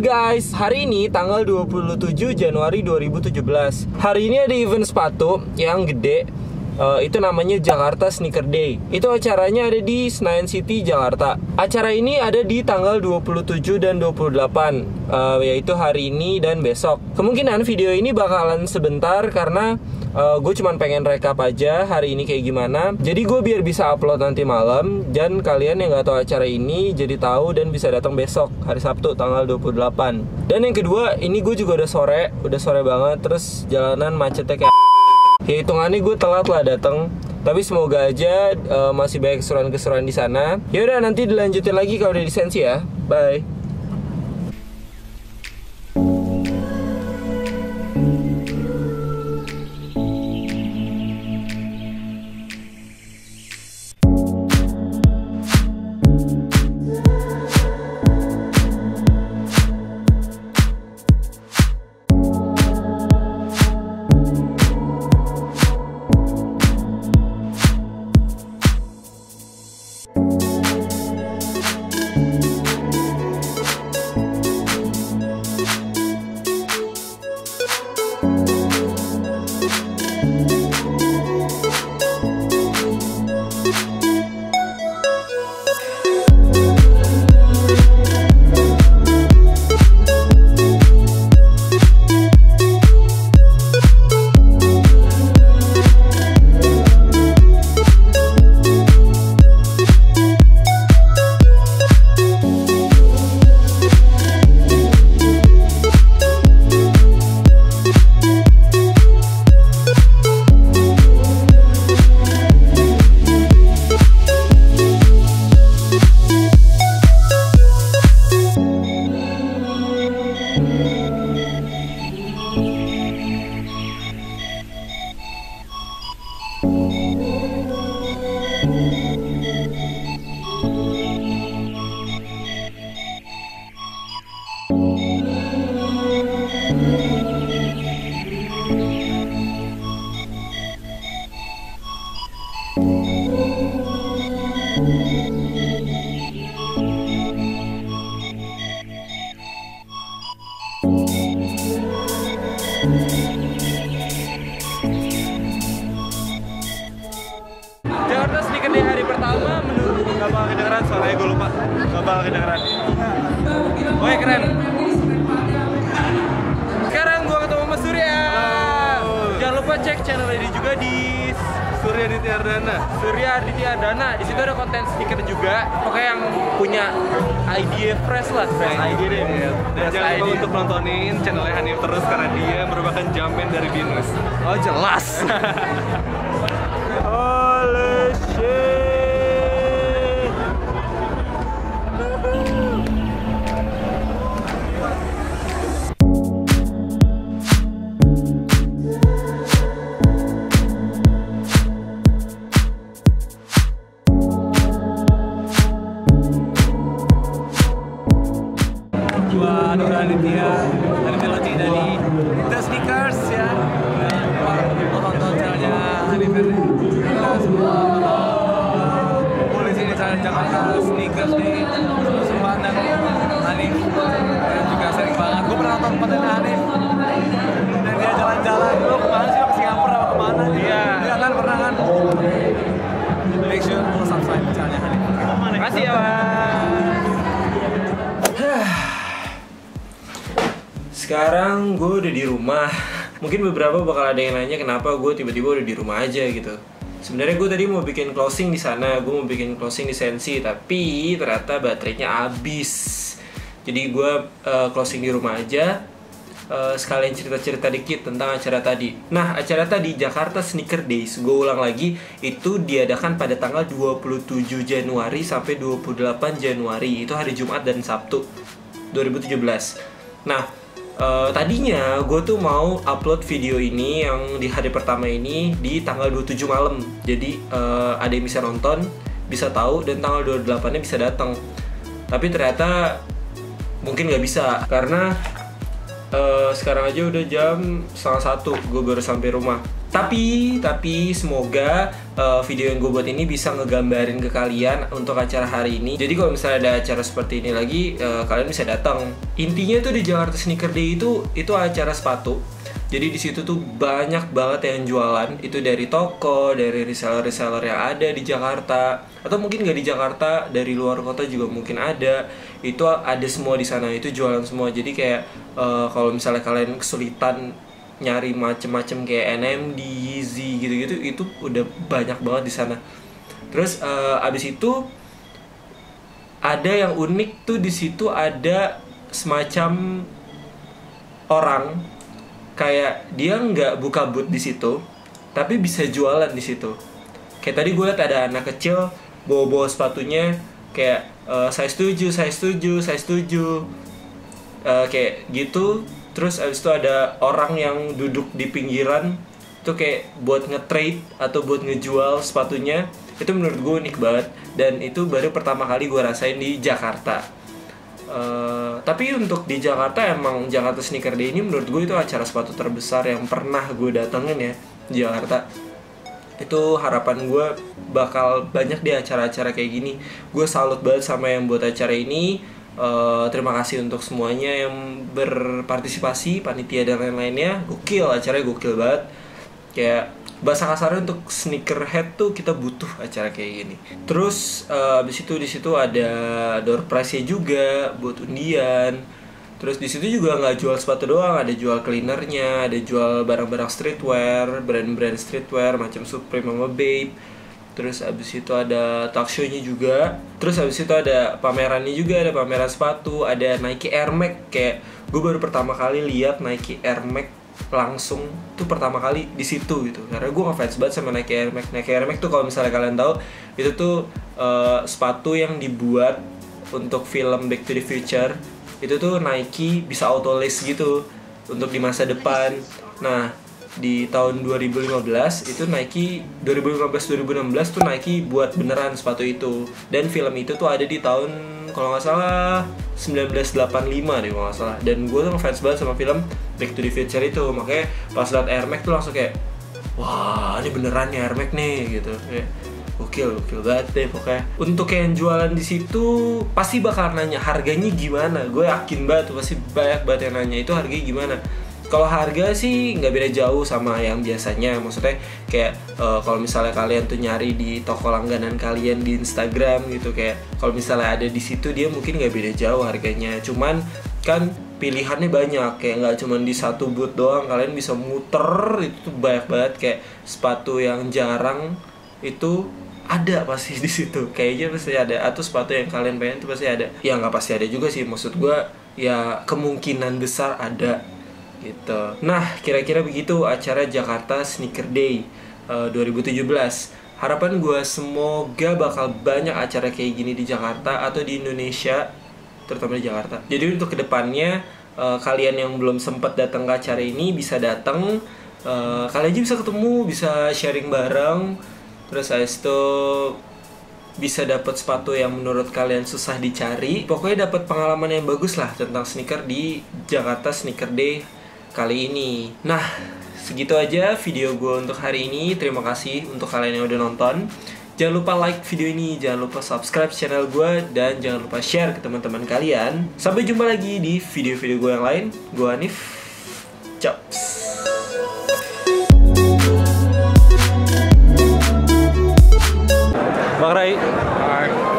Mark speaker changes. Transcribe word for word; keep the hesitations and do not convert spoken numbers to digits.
Speaker 1: guys, hari ini tanggal dua puluh tujuh Januari dua ribu tujuh belas. Hari ini ada event sepatu yang gede. Uh, itu namanya Jakarta Sneaker Day. Itu acaranya ada di Senayan City, Jakarta. Acara ini ada di tanggal dua puluh tujuh dan dua puluh delapan, uh, yaitu hari ini dan besok. Kemungkinan video ini bakalan sebentar karena uh, gue cuman pengen rekap aja hari ini kayak gimana. Jadi gue biar bisa upload nanti malam, dan kalian yang gak tahu acara ini jadi tahu dan bisa datang besok hari Sabtu tanggal dua puluh delapan. Dan yang kedua, ini gue juga udah sore, udah sore banget, terus jalanan macetnya kayak ya hitungannya gue telat lah datang, tapi semoga aja uh, masih banyak keseruan-keseruan di sana. Yaudah, nanti dilanjutin lagi kalau udah di Sensi ya. Bye. Jakarta Sneaker Day hari pertama menurut
Speaker 2: gak bakal kedengeran, soalnya gue lupa. Gak bakal kedengeran.
Speaker 1: Woi, keren. Sekarang gue ketemu sama Surya.
Speaker 2: Halo.
Speaker 1: Jangan lupa cek channel ini juga di
Speaker 2: Surya Aditya Ardana.
Speaker 1: Surya Aditya Ardana. Di situ ada konten sneaker juga. Pokoknya yang punya idea fresh lah, fresh idea deh.
Speaker 2: Iya. Dan
Speaker 1: Fresh
Speaker 2: jangan lupa
Speaker 1: idea.
Speaker 2: untuk nontonin channelnya Hanif terus karena dia merupakan jampen dari Binus.
Speaker 1: Oh, jelas. Holy shit.
Speaker 2: Gua Nur Aditya, dari Melody dari The Sneakers ya. Lo tonton channelnya Hanif ya. Semua boleh sini channel Jakarta Sneakers Day. Seru banget Hanif. Dan juga sering banget. Gue pernah nonton kontennya Hanif. Dan dia jalan-jalan. Lo kemana sih? Lo ke Singapura apa kemana? Iya. Iya kan pernah kan? Make sure lo subscribe channelnya Hanif.
Speaker 1: Terima kasih ya, Bang. Sekarang gue udah di rumah. Mungkin beberapa bakal ada yang nanya kenapa gue tiba-tiba udah di rumah aja gitu. Sebenarnya gue tadi mau bikin closing di sana, gue mau bikin closing di Sensi, tapi ternyata baterainya habis. Jadi gue uh, closing di rumah aja. Uh, sekalian cerita-cerita dikit tentang acara tadi. Nah, acara tadi Jakarta Sneaker Days, gue ulang lagi, itu diadakan pada tanggal dua puluh tujuh Januari sampai dua puluh delapan Januari. Itu hari Jumat dan Sabtu dua ribu tujuh belas. Nah, Uh, tadinya gue tuh mau upload video ini yang di hari pertama ini di tanggal dua puluh tujuh malam. Jadi uh, ada yang bisa nonton, bisa tahu, dan tanggal dua puluh delapan-nya bisa datang. Tapi ternyata mungkin nggak bisa karena uh, sekarang aja udah jam setengah satu, gue baru sampai rumah. Tapi, tapi semoga uh, video yang gue buat ini bisa ngegambarin ke kalian untuk acara hari ini. Jadi kalau misalnya ada acara seperti ini lagi, uh, kalian bisa datang. Intinya tuh di Jakarta Sneaker Day itu itu acara sepatu. Jadi di situ tuh banyak banget yang jualan. Itu dari toko, dari reseller-reseller yang ada di Jakarta, atau mungkin gak di Jakarta, dari luar kota juga mungkin ada. Itu ada semua di sana. Itu jualan semua. Jadi kayak uh, kalau misalnya kalian kesulitan nyari macem-macem kayak N M D, Yeezy gitu-gitu, itu udah banyak banget di sana. Terus uh, abis itu ada yang unik tuh, di situ ada semacam orang kayak dia nggak buka booth di situ, tapi bisa jualan di situ. Kayak tadi gue liat ada anak kecil bawa-bawa sepatunya kayak uh, size tujuh, size tujuh, size tujuh, uh, kayak gitu. Terus abis itu ada orang yang duduk di pinggiran itu kayak buat nge-trade atau buat ngejual sepatunya. Itu menurut gue unik banget, dan itu baru pertama kali gue rasain di Jakarta. Uh, tapi untuk di Jakarta, emang Jakarta Sneaker Day ini menurut gue itu acara sepatu terbesar yang pernah gue datengin ya di Jakarta. Itu harapan gue bakal banyak di acara-acara kayak gini. Gue salut banget sama yang buat acara ini. Uh, terima kasih untuk semuanya yang berpartisipasi, panitia dan lain-lainnya. Gokil, acaranya gokil banget. Kayak bahasa kasarnya untuk sneakerhead tuh kita butuh acara kayak gini. Terus uh, abis itu di situ ada door prize-nya juga buat undian. Terus di situ juga nggak jual sepatu doang, ada jual cleanernya, ada jual barang-barang streetwear, brand-brand streetwear macam Supreme sama Bape. Terus abis itu ada talk show-nya juga. Terus abis itu ada pamerannya juga, ada pameran sepatu, ada Nike Air Max. Kayak gue baru pertama kali lihat Nike Air Max langsung tuh pertama kali di situ gitu. Karena gue ngefans banget sama Nike Air Max. Nike Air Max tuh kalau misalnya kalian tahu, itu tuh uh, sepatu yang dibuat untuk film Back to the Future. Itu tuh Nike bisa auto lace gitu untuk di masa depan. Nah, di tahun dua ribu lima belas itu Nike, dua ribu lima belas dua ribu enam belas tuh Nike buat beneran sepatu itu. Dan film itu tuh ada di tahun kalau nggak salah sembilan belas delapan puluh lima deh kalau nggak salah. Dan gue tuh ngefans banget sama film Back to the Future itu. Makanya pas liat Air Max tuh langsung kayak, wah ini beneran nih Air Max nih gitu. Kayak gokil, gokil banget deh pokoknya. Untuk yang jualan di situ pasti bakal nanya harganya gimana. Gue yakin banget tuh pasti banyak banget yang nanya itu harganya gimana. Kalau harga sih nggak beda jauh sama yang biasanya. Maksudnya kayak uh, kalau misalnya kalian tuh nyari di toko langganan kalian di Instagram gitu, kayak kalau misalnya ada di situ dia mungkin nggak beda jauh harganya. Cuman kan pilihannya banyak, kayak nggak cuma di satu booth doang, kalian bisa muter. Itu tuh banyak banget, kayak sepatu yang jarang itu ada pasti di situ, kayaknya pasti ada. Atau sepatu yang kalian pengen tuh pasti ada. Ya nggak pasti ada juga sih, maksud gue ya kemungkinan besar ada gitu. Nah, kira-kira begitu acara Jakarta Sneaker Day uh, dua ribu tujuh belas. Harapan gue semoga bakal banyak acara kayak gini di Jakarta atau di Indonesia, terutama di Jakarta. Jadi untuk kedepannya uh, kalian yang belum sempat datang ke acara ini bisa datang. Uh, kalian aja bisa ketemu, bisa sharing bareng. Terus habis itu bisa dapat sepatu yang menurut kalian susah dicari. Pokoknya dapat pengalaman yang bagus lah tentang sneaker di Jakarta Sneaker Day kali ini. Nah, segitu aja video gue untuk hari ini. Terima kasih untuk kalian yang udah nonton. Jangan lupa like video ini, jangan lupa subscribe channel gue, dan jangan lupa share ke teman-teman kalian. Sampai jumpa lagi di video-video gue yang lain. Gue Hanif. Caps. Bang Rai.
Speaker 2: Hai.